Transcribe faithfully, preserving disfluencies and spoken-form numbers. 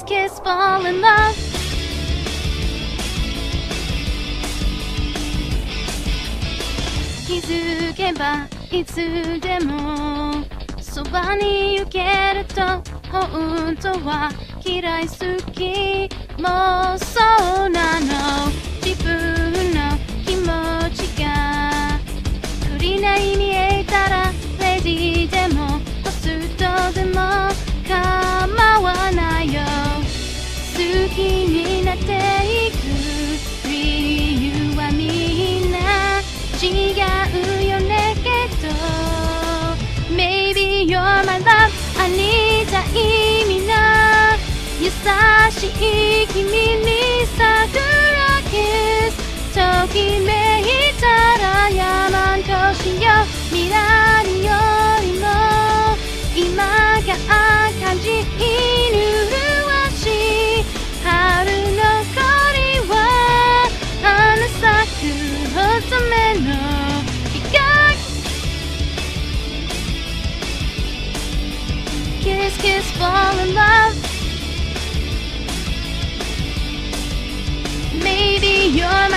kiss, fall in love. 気づけばいつでもそばに行けると本当は嫌い好きもうそうなの自分の気持ちが足りない見えたらレディーでもホストでも構わないよ好きになっていく理由はみんな違うよねけど Maybe you're my love ありたい意味な優しい君に桜キスときめいたら山としよう未来よりも今が感じるわし春の恋は花咲く細めの光 Kiss kiss fall in love Maybe you're my